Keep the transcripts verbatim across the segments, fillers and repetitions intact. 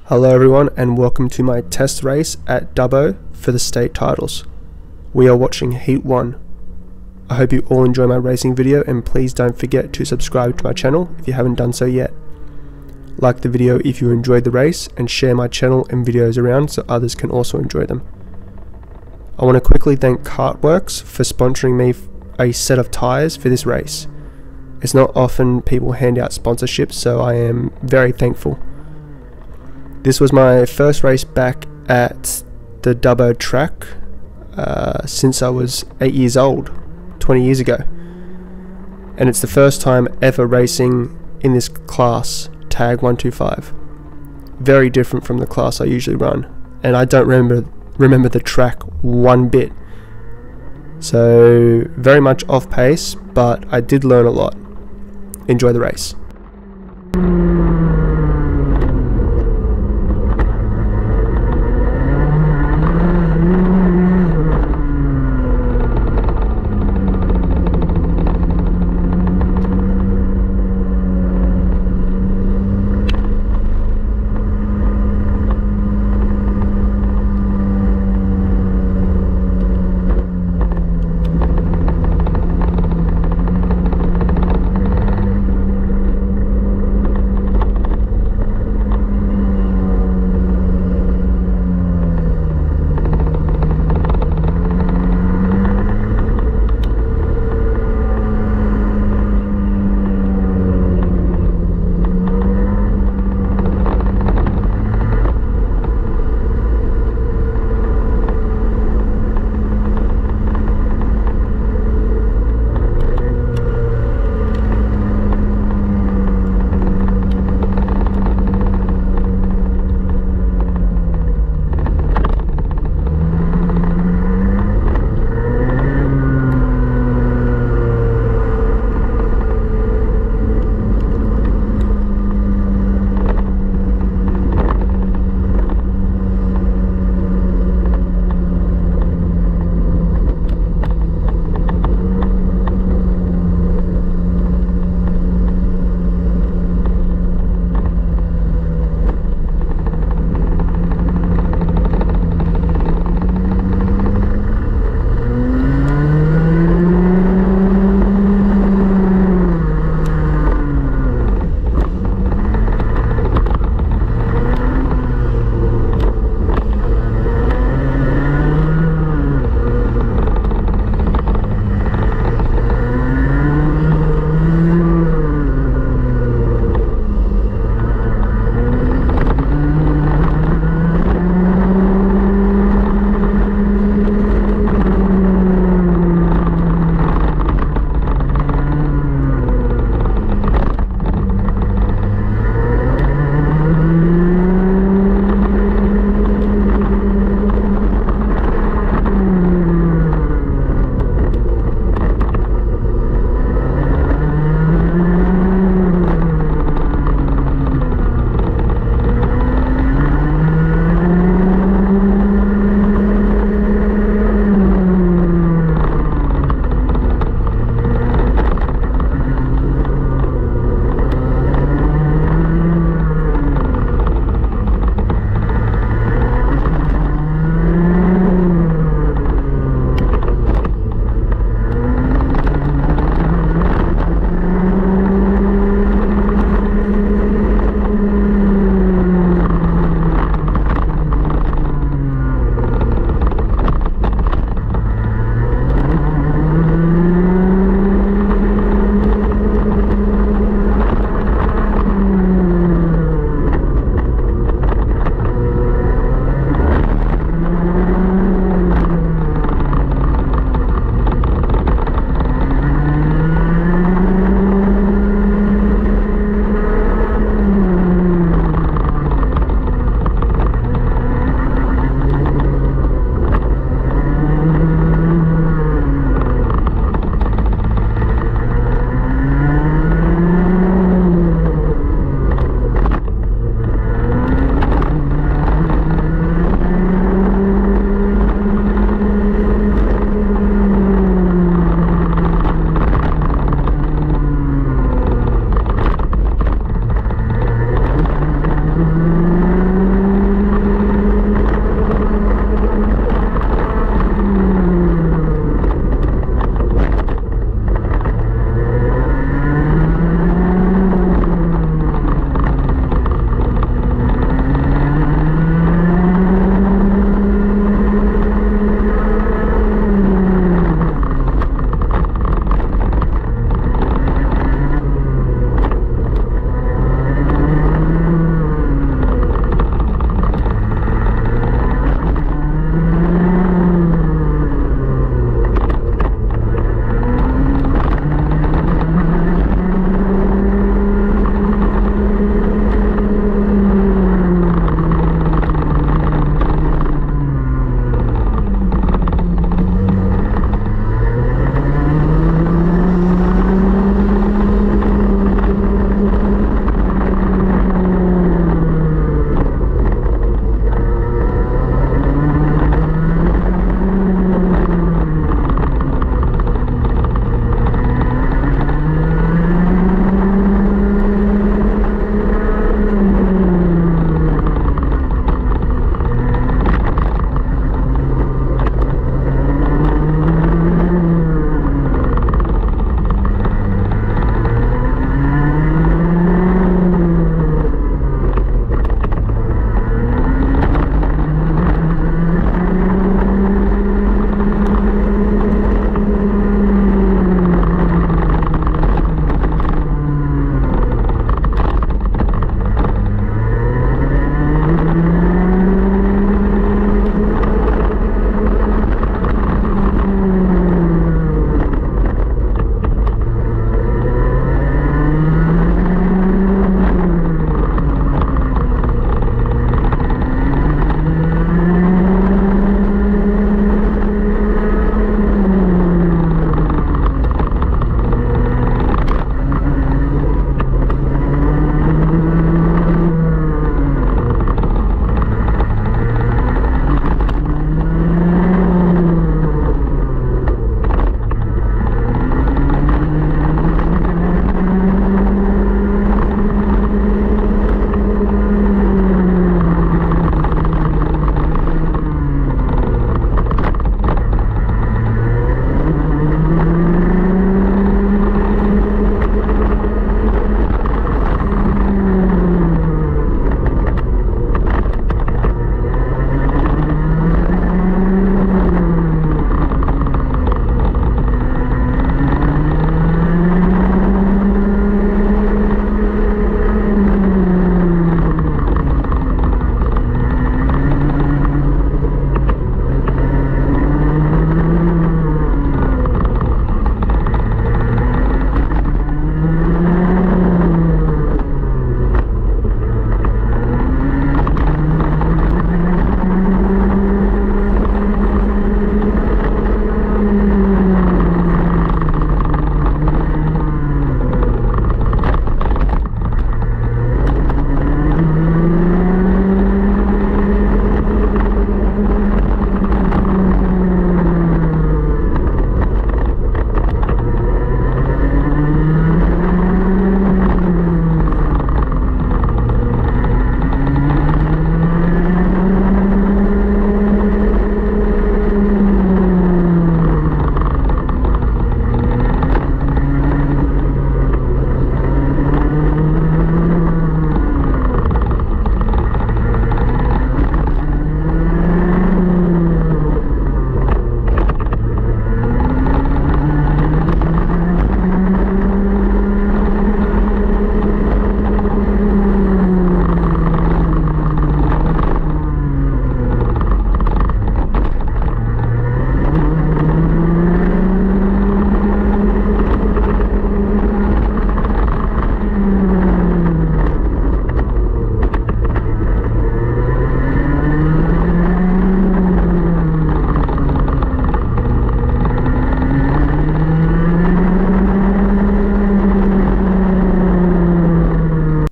Hello everyone and welcome to my test race at Dubbo for the state titles. We are watching Heat one. I hope you all enjoy my racing video and please don't forget to subscribe to my channel if you haven't done so yet. Like the video if you enjoyed the race and share my channel and videos around so others can also enjoy them. I want to quickly thank Kartworks for sponsoring me a set of tyres for this race. It's not often people hand out sponsorships, so I am very thankful. This was my first race back at the Dubbo track uh, since I was eight years old, twenty years ago. And it's the first time ever racing in this class, tag one two five. Very different from the class I usually run, and I don't remember, remember the track one bit. So very much off pace, but I did learn a lot. Enjoy the race.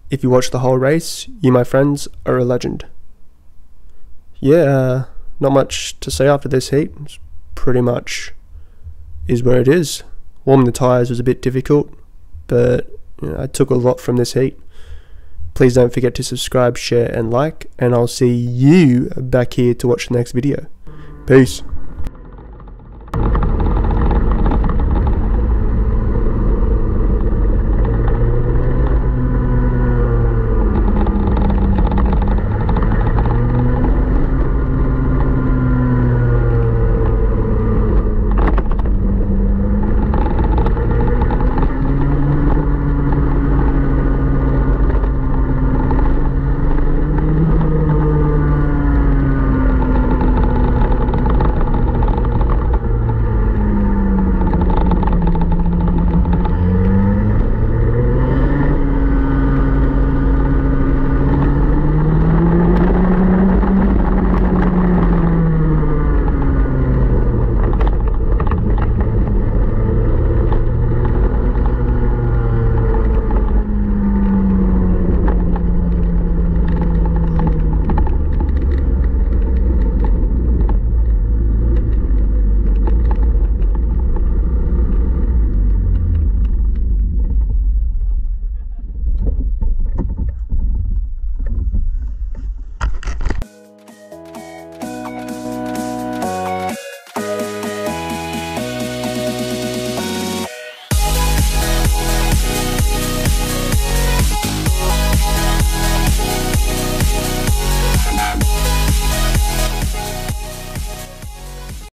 If you watched the whole race, you, my friends, are a legend. Yeah, uh, not much to say after this heat. It's pretty much is where it is. Warming the tyres was a bit difficult, but you know, I took a lot from this heat. Please don't forget to subscribe, share and like, and I'll see you back here to watch the next video. Peace.